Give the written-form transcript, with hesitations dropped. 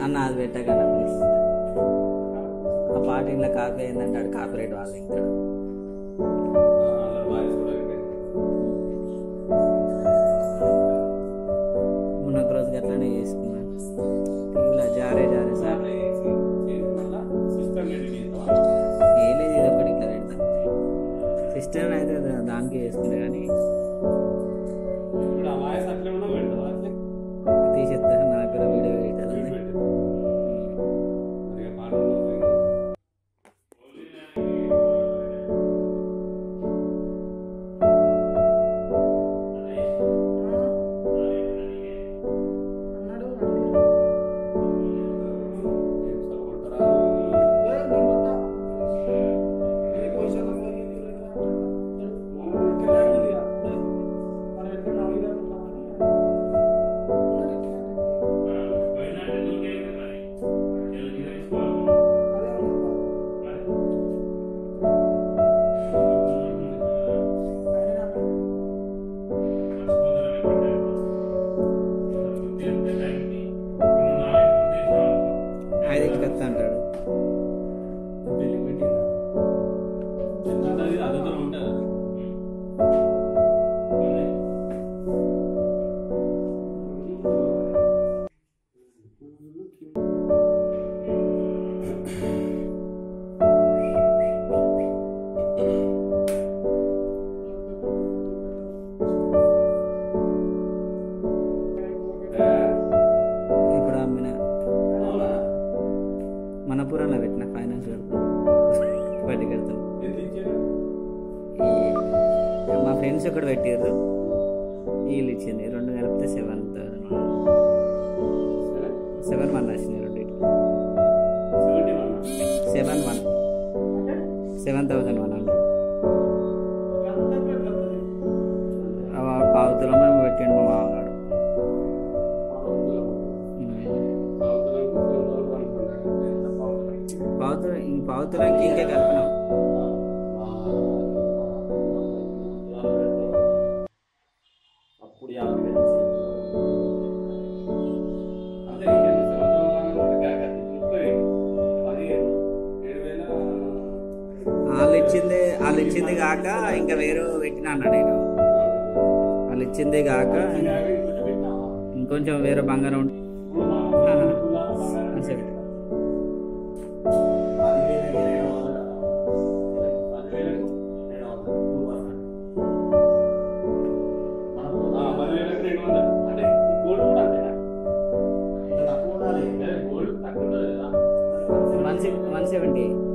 అన్న అది పెట్టగల ప్లీజ్. ఆ పాట ఇంట్లో కాపీ అయిందంటే ఆడు కాపీ రైట్ వాళ్ళు ఇంకా మొన్న రోజు అట్లానే చేసుకున్నాను. ఇలా జారే జారే సార్ ఏ లేదు, ఇది ఒకటి ఇట్లా పెడతా. సిస్టమ్ అయితే దానికి వేసుకుంటే కానీ తీసేస్తా. నా దగ్గర వీడియో పెట్టాలి. అంటాడు ఇప్పుడు అమ్మిన మనపురంలో పెట్టిన ఫైనాన్స్ బయట కడతాను. మా ఫ్రెండ్స్ ఒకటి పెట్టారు, వీళ్ళు ఇచ్చింది 2 కలిపితే 7,1 వచ్చినాయి. 7,100 పావుతులం మేము పెట్టిండు మా మామగాడు. పావుతులంకి ఇంకే కలిపినాం. వాళ్ళు ఇచ్చింది కాక ఇంకా వేరే పెట్టినా అన్నా నేను. వాళ్ళు ఇచ్చింది కాక ఇంకొంచెం వేరే బంగారం ఉంటుంది. $170